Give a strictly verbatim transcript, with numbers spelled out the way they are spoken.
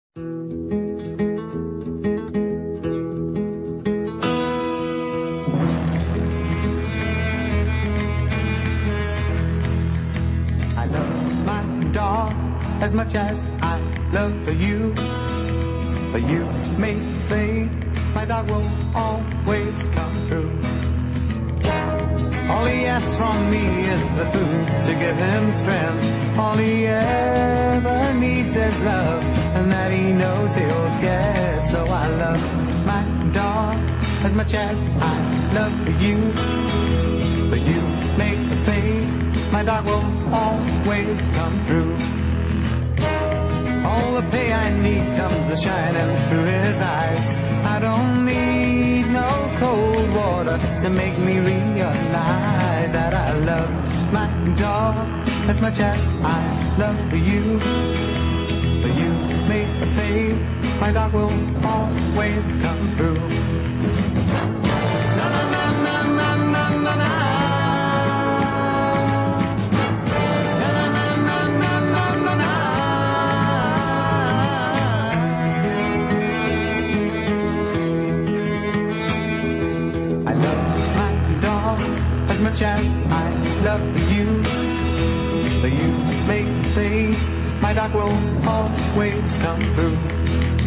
I love my dog as much as I love you. But you may think my dog will always come through. All he asks from me is the food to give him strength. All he ever needs is love, and that he knows he'll get. So I love my dog as much as I love you. But you make me think my dog will always come through. All the pay I need comes shining through his eyes. I don't need no cold water to make me realize that I love my dog as much as I love you. But you make me think my dog will always come through. Na na na na na na na na. As much as I love you, but you make me think my dog will always come through.